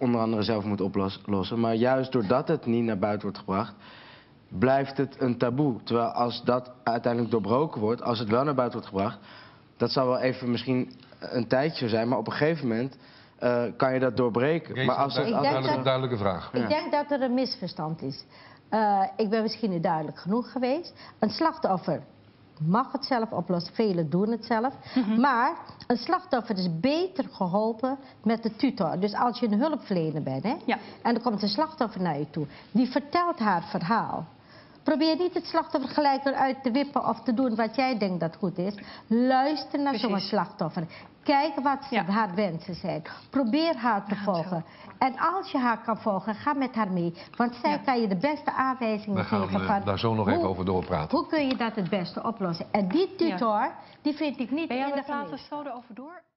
onder andere zelf moet oplossen. Maar juist doordat het niet naar buiten wordt gebracht, blijft het een taboe. Terwijl als dat uiteindelijk doorbroken wordt, als het wel naar buiten wordt gebracht, dat zal wel even misschien een tijdje zo zijn, maar op een gegeven moment kan je dat doorbreken. Maar als het duidelijke vraag. Ik denk dat er een misverstand is. Ik ben misschien niet duidelijk genoeg geweest. Een slachtoffer mag het zelf oplossen, velen doen het zelf. Maar een slachtoffer is beter geholpen met de tutor. Dus als je een hulpverlener bent, hè, en er komt een slachtoffer naar je toe, die vertelt haar verhaal. Probeer niet het slachtoffer gelijk eruit te wippen of te doen wat jij denkt dat goed is. Luister naar zo'n slachtoffer. Kijk wat haar wensen zijn. Probeer haar te volgen. En als je haar kan volgen, ga met haar mee. Want zij kan je de beste aanwijzingen geven van... We gaan daar zo nog even over doorpraten. Hoe kun je dat het beste oplossen? En die tutor, die vind ik niet... Ben je aan het praten zo erover door?